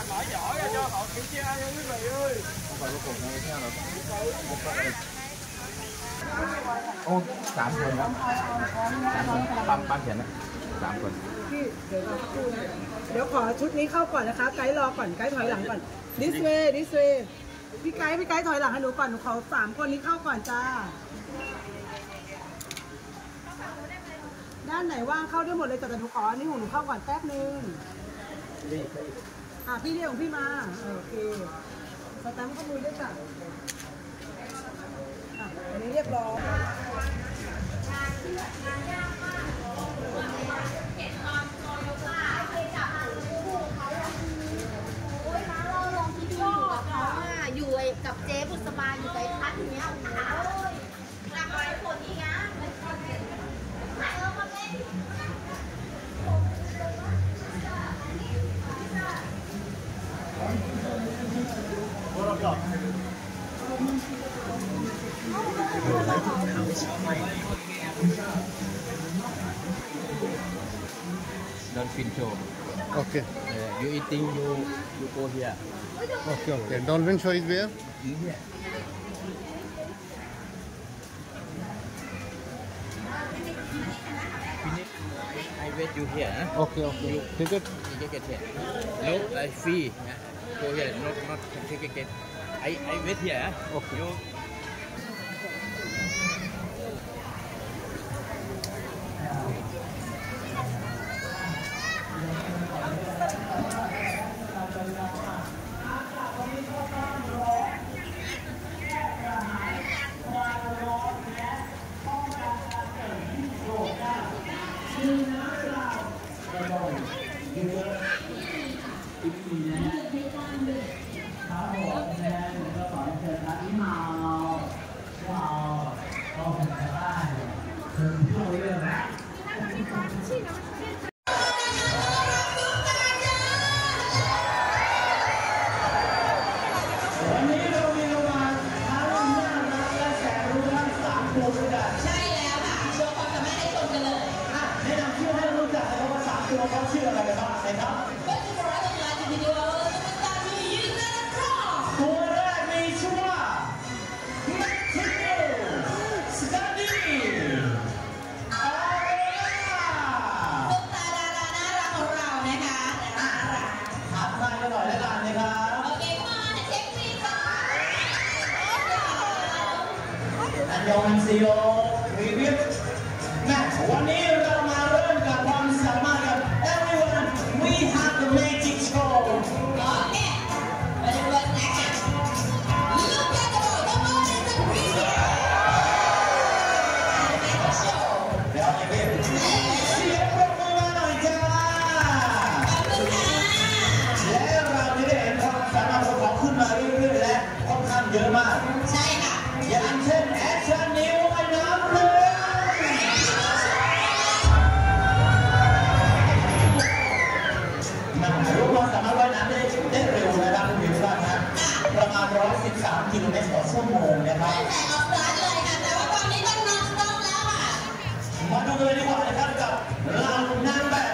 mở giỏ ra cho họ kiểm tra nha quý vị ơi. Không phải có cục này thế nào ô 3 คนครับปั้มเขียนนะ3 คนพี่เดี๋ยวเราสักครู่นะเดี๋ยวขอชุดนี้เข้าก่อนนะคะไกด์รอก่อนไกด์ถอยหลังก่อน this way พี่ไกด์ถอยหลังให้หนูก่อนหนูขอ3 คนนี้เข้าก่อนจ้าด้านไหนว่างเข้าได้หมดเลยแต่หนูขออันนี้ของหนูเข้าก่อนแป๊บนึงพี่เรียกของพี่มาโอเคสแตมป์ข้อมูลด้วยจ้ะอันนี้เรียบร้อยอยู่กับเจ๊บุษบาอยู่ในพัดอย่างเงี้ยหลักร้อยคนอีกนะ Don't fin show. Okay. You eating, you go here. Okay. Dolphin show is where? Here. Finish. I wait you here. Okay. Ticket? Ticket here. No, free. Go here. Not ticket. I wait here. Okay. You. วันนี้เรามาเริ่มกับความสามารถกับ everyone we have the magic show เดี๋ยวอย่างนี้เสียงปรบมือมาหน่อยจ้าและเราจะได้เห็นความสามารถของเขาขึ้นมาเรื่อยๆและค่อนข้างเยอะมากใช่ค่ะอย่างเช่นแอคชั่นนิ้วว่ายน้ำเลยรู้ว่าสามารถว่ายน้ำได้เร็วนะครับคุณผู้ชมนะประมาณ113 กิโลเมตรต่อชั่วโมงนะครับแต่ออกร้านเลยค่ะแต่ว่าตอนนี้ต้องนอนสต๊อกแล้วค่ะมาดูกันเลยดีกว่านะครับกับเรานางแบบ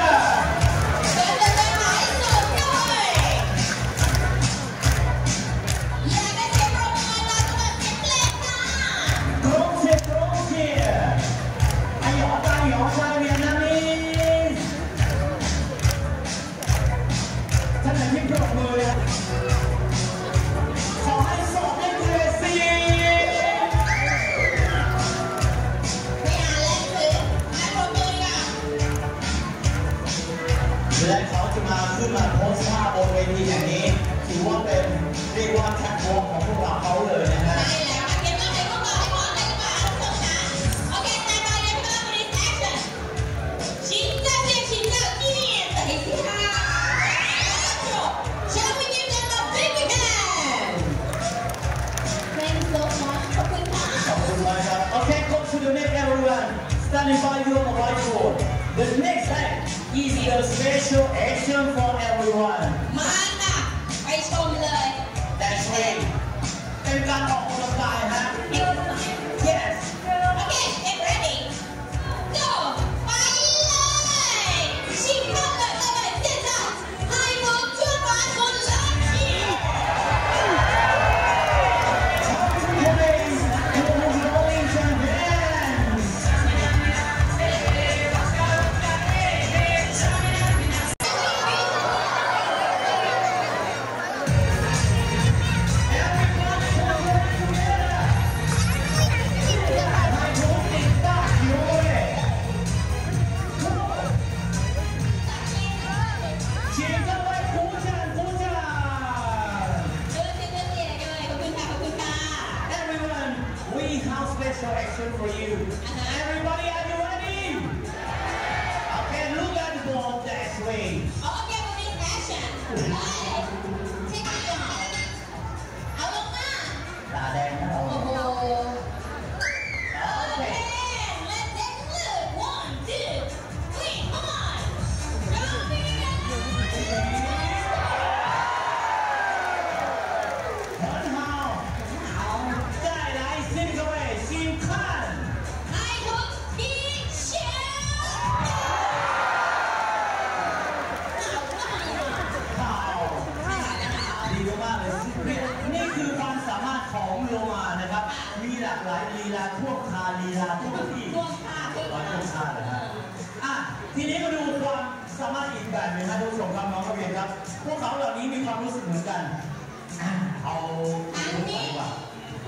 และเขาจะมาขึ้นมาโพสท่าบนเวทีอย่างนี้ถือว่าเป็นเรียกว่าแท็กวอล์กของพวกเราเขาเลยนะฮะใช่แล้วค่ะเกมต้องให้พวกเราให้พร้อมเลยดีกว่าทุกคนนะโอเคแต่ไปเลยเพื่อนบริษัทแอคชั่นชิงเจ้าเรียกชิงเจ้าที่นี่แต่ที่ห้าShall we give them a big hand? Thank you so much. ขอบคุณค่ะขอบคุณมากครับ Okay, go to the next everyone. Standing by you on the whiteboard. The next act is a special action for everyone. มาค่ะไปชมเลย That's right. เป็นการออกกำลังกายฮะ Yes. Okay, get ready. Go. ไปเลยชิงเข้าเลย现在ให้น้องช่วยมาคน question for you. Everybody, are you ready? Okay, look at the ball that way. Okay, police action. Right. Take it down. เอาลงมาตาแดงนะเราโอ้โห Okay. Let's take a look. 1, 2, 3, come on. Jump in. 很好，再来4个位，请看。 开头一笑。 ดีมากเลยนี่คือความสามารถของโลมานะครับ มีหลากหลายลีลาท่วงทาลีลาท่วงที่ท่วงท่าท่วงท่าเลยนะทีนี้มาดูความสามารถอีกแบบหนึงนะทุกผู้ชมครับน้องนักเรียนครับ พวกเขาเหล่านี้มีความรู้สึกเหมือนกันเอาดูดีกว่า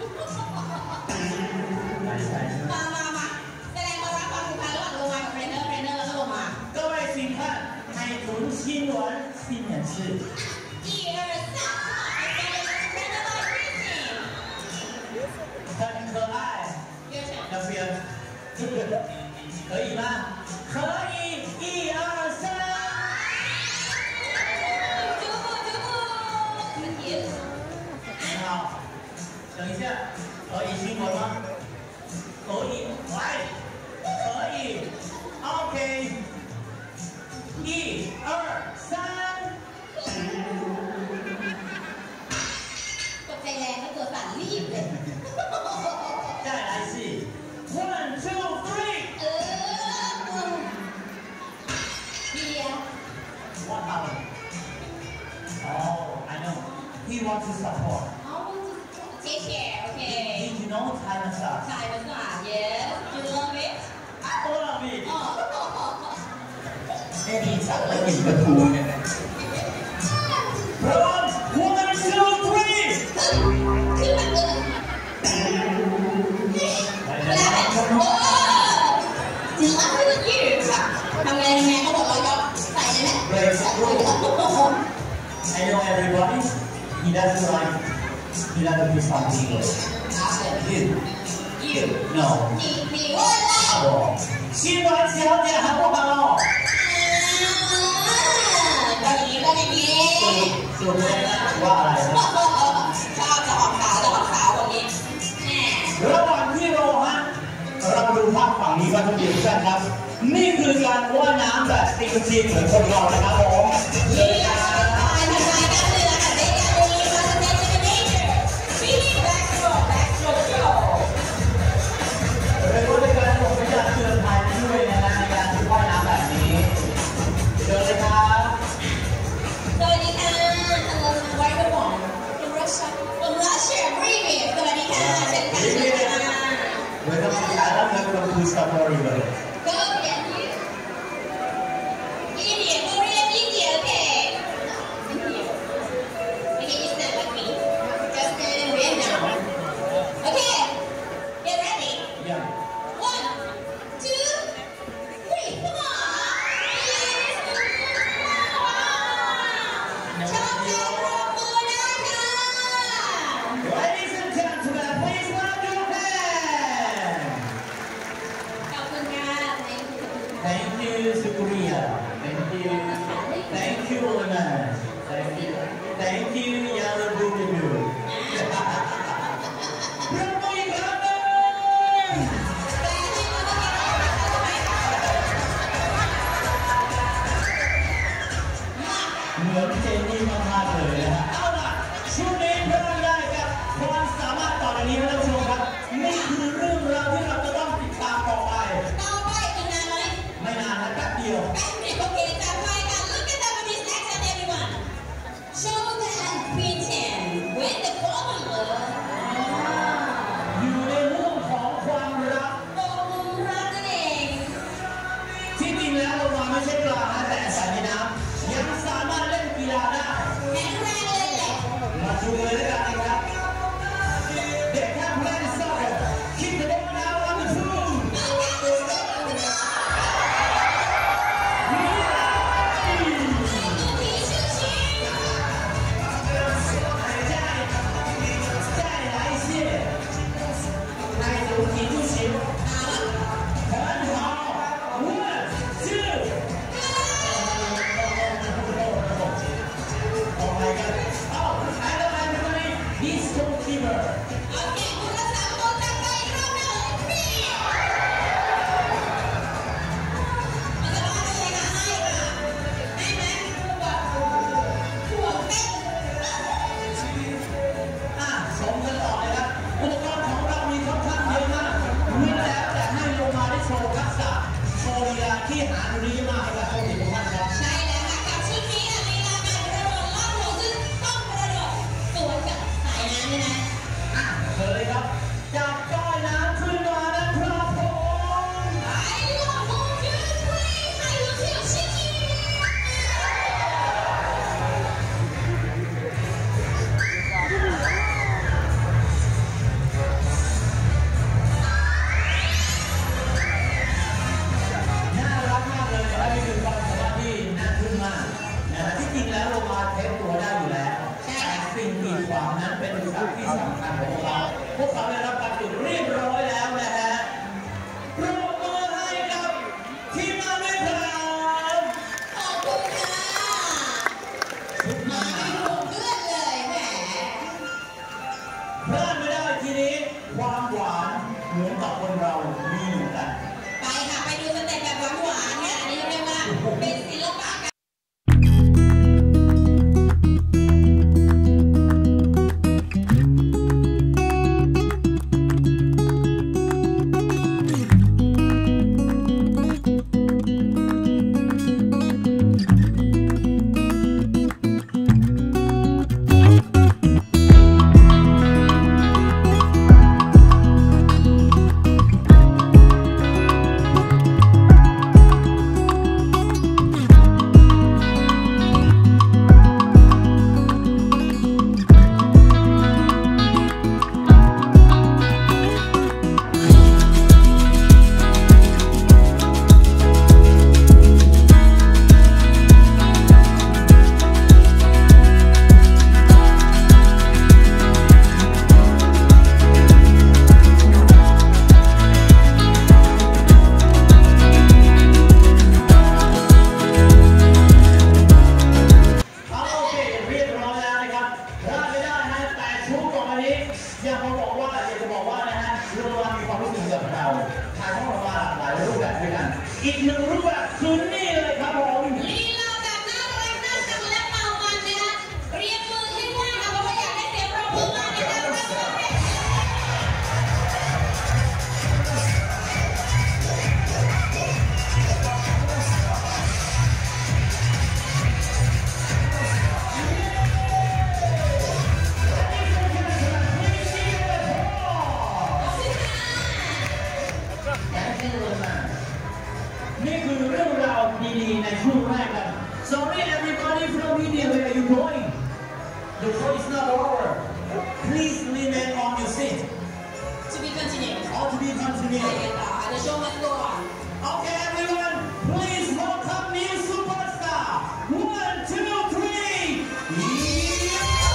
ใช่มาแสดงความรักความผูกพันระหว่างโลมากับเทรนเนอร์แล้วก็โลมา各位请看海豚新闻纪念日 1、2、3 很可爱那边可以吗可以1、2、3很好等一下可以新闻吗可以来可以 OK 1、2、3 กดใจแรงก็ตัวสั่นรีบเลย再来一次 1、2、3 เบียร์ What happened? Oh, I know. He wants to support. เอาเช็คแชร์โอเค Did you know Thai massage? ถ่ายภาษา yes you love it All of it. อ๋อมีสัตว์แล้วกินกระทูเนี่ยนะ From 1, 2, 3. ขึ้นมาเลยแล้วจริงมากเลยยืดค่ะทำไงเขาบอกเราใส่เลยแหละ Raise the roof. I know everybody. He doesn't like. He doesn't do something good. You. No. 你问了哦。新闻小姐好不好？ ก็อย่างนี้ก็อย่างนี้สุดเลยว่าอะไรนะชอบจะออกขาววันนี้แน่ระหว่างที่รอฮะเรามาดูภาพฝั่งนี้กันทุกท่านครับ นี่คือการว่ายน้ำแบบจริงๆเหมือนคนเรานะครับผมเลยครับทำลายกล้ามเนื้อค่ะได้ยังมีมาสเตจในเนเจอร์ฟีลิ่งแบ็กโชว์โชว์เรียกว่าเป็นการส่งสัญญาณเตือนภัยด้วยนะในการฝึกว่ายน้ำแบบนี้เชิญเลยครับสวัสดีค่ะ Hello everyone from Russia Brimir สวัสดีค่ะเชิญค่ะเชิญค่ะ Welcome to Thailand. Welcome to Safari World. Go Korean India Korean India okay okay you stand like me just stand in Vietnam okay get ready Yeah. 1, 2, 3 come on ชอบใจปรบมือได้ค่ะ Ladies and gentlemen, please clap your hands. ขอบคุณค่ะ Thank you, Supriya. Thank you. Thank you, Lena. Thank you. Thank you, Yellow Boo. ปรบมืออีกครั้งหนึ่งเหมือนเจนนี่มากๆเลยนะฮะเอาล่ะช่วงนี้พร้อมได้กับความสามารถต่อจากนี้นะท่านผู้ชมครับนี่คือเรื่องราวที่เราจะต้องติดตามต่อไปต่อไปอีกนานไหมไม่นานนะแป๊บเดียวแป๊บเดียวโอเคจำไว้ค่ะรับคนเรามีเหมือนกันไปค่ะไปดูสเต็ปแบบหวานๆเนี่ยอันนี้เรียกว่าเป็นศิลปะอยากจะบอกว่านะฮะเรือมีความรู้สึกกับเราถ่ายทอดมาหลายรูปแบบด้วยกันอีกหนึ่งรูปแบบคือนี่เลยครับผมลีลาแบบน่ารักน่าชังและเมามันนะคะเรียกมือให้ว่างค่ะเพราะว่าอยากให้เสียงปรบมือมากนะคะนี่คือเรื่องราวดีๆในช่วงแรกกัน Sorry everybody from India where are you going? The show is not over. Please remain on your seat. To be continued. Or to be continued. The show must go on. Okay everyone, please welcome new superstar. 1, 2, 3.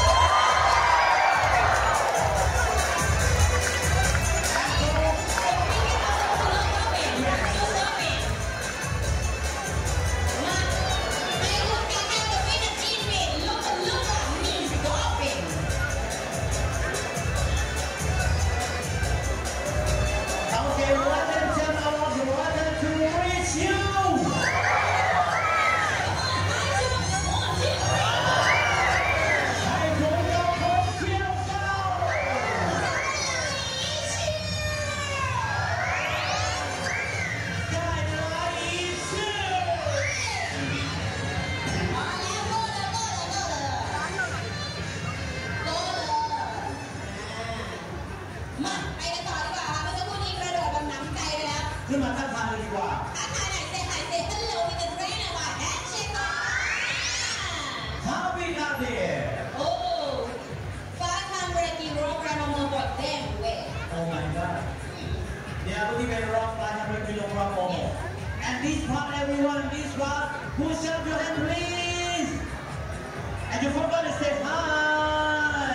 ขึ้นมาทักทายเลยดีกว่าทักทายไหนเซฮายเซฮัลโหลวิดเรนว่าแฮชแท็กมา How big are they? Oh, 500 kilogram of what them weigh. Oh my God. They are really very rough 500 kilogram more. And this part, everyone, this part, push up your hand, please. And you forgot to say hi.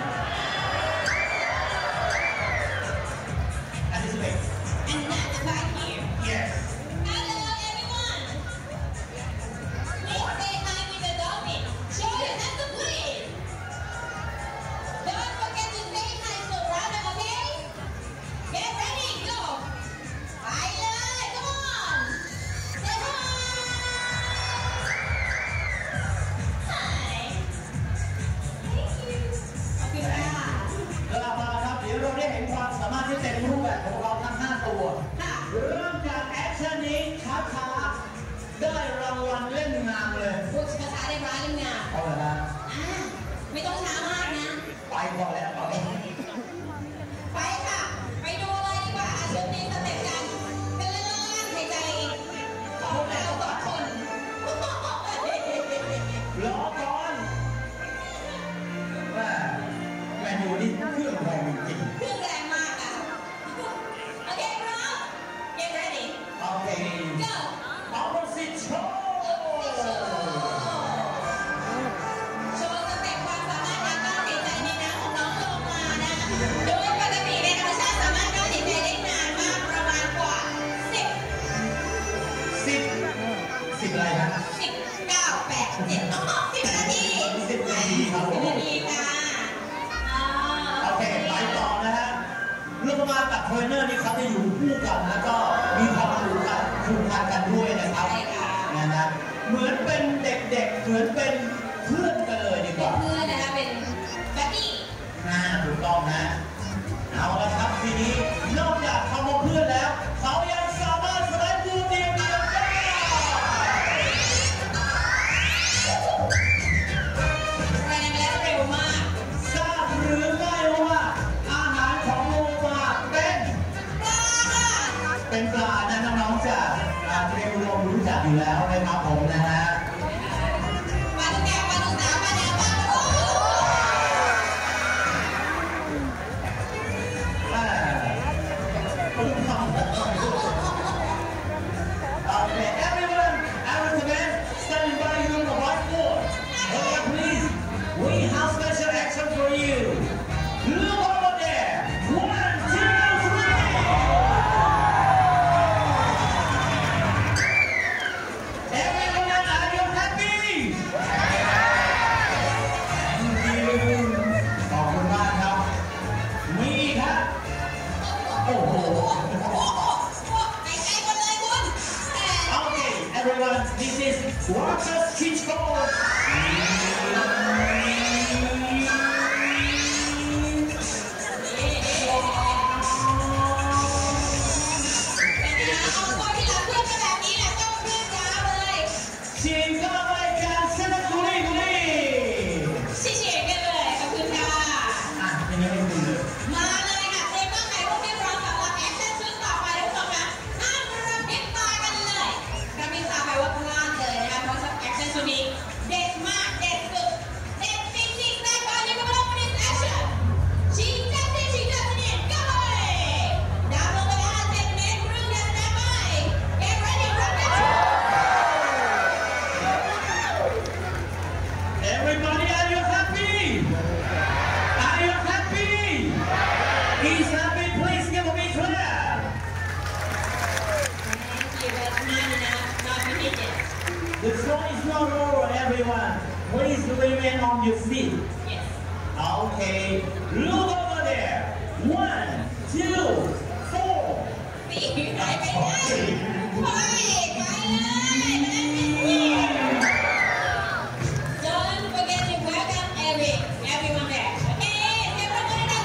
And this way. And that's back here. Yes. Hello, everyone. Please say hi with the dolphin. Show your hands to please. Don't forget to say hi so random, okay? Get ready, go. Pilot, come on. Say hi. Hi. Thank you. Okay, bye. กลับมาครับเดี๋ยวเราได้เห็นความสามารถที่เต็มรูปแบบของเราทั้ง5ตัวเริ่มจากแอคชั่นนี้ช้าๆได้รางวัลเล่นงานเลยพูดภาษาได้ร้ายเลยนะเอาละนะไม่ต้องช้ามากนะไปก่อนแล้วไปไปค่ะ ไปดูเลยดีกว่าชุดนี้สเต็ปกันเป็นเรื่องหายใจของเราสองคนรอก่อนแม่ดูนี่เครื่องแรงจริงเครื่องแรงมากอ่ะ โอเคพร้อม Get ready โอเค Go เอาสิโชว์โชว์สเต็ปความสามารถการกั้นหายใจในน้ำของน้องเลยอยู่คู่กันแล้วก็มีความผูกพันกันด้วยนะครับนะฮะเหมือนเป็นเด็กๆเหมือนเป็นเพื่อนกันเลยดีกว่าเพื่อนนะคะเป็นแบดดี้ถูกต้องนะเอาละครับทีนี้นอกจากคำว่าเพื่อนแล้วเขายังสามารถสไลด์บูมเดียวกันได้ไปแล้วเร็วมากทราบหรือไม่ว่าอาหารของโลมาเป็นปลานะน้องๆจะเรียนรู้รู้จักอยู่แล้วนะครับผมนะฮะปลาตุ๊กแกปลาตุ๊กตาปลาแดงปลาโอ้ Okay, everyone, our command standing by you on the whiteboard. Okay, please, we have special action for you. Look over there. 1, 2, 3. Everyone, are you happy? Thank you. ขอบคุณมากครับมีครับโอ้โห Okay, everyone, this is Walker's Kids Goal. 请各位掌声的鼓励鼓励。 谢谢各位，ขอบคุณค่ะทีนี้ไม่คุยเลยมาเลยค่ะเตรียมร่างกายพวกพี่พร้อมสำหรับแอคชั่นชุดต่อไปทุกคนนะห้ามกระพริบตากันเลยกระพริบตาไปว่าพลาดเลยนะคะเพราะแอคชั่นชุดนี้เด็ดมากเด็ดสุดเด็ดจริงๆแต่ก่อนยังไม่เริ่มเป็นแอคชั่นชิงจับที่ชิงจับที่เนี่ยก็เลยดาวลงไปแล้ว7 เมตรครึ่งนะสแตนบาย Get ready rock action Everybody, are you happy? Are you happy? Is happy? Please give me clap. Thank you, but not enough, not needed. The show is not over, everyone. Please remain on your feet. Yes. Okay. Look over there. 1, 2, 4. ปีกหายไปไหนไปเลย Don't forget to welcome everyone there. Okay, everyone that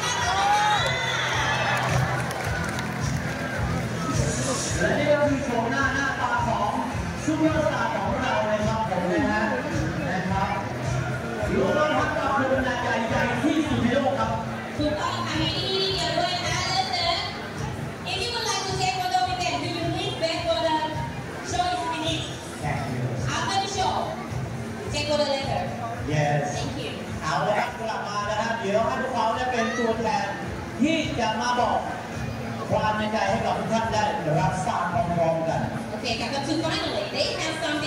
และนี่ก็คือโฉมหน้าตาของซูเปอร์สตาร์ของเราเลยครับผมนะครับรู้ว่าทักษะเป็นใหญ่ที่สุดในโลกครับถูกต้องค่ะมีที่นี่เดียวด้วยนะ Listen, if you would like to take photo with them, do you please wait for the show is finished? After the show, take photo later. Yes. Thank you. เอาละครับกลับมานะครับเดี๋ยวให้พวกเขาได้เป็นตัวแทนที่จะมาบอกความในใจให้กับทุกท่านได้รับทราบพร้อมๆกัน Okay, Kaka, so finally, they have something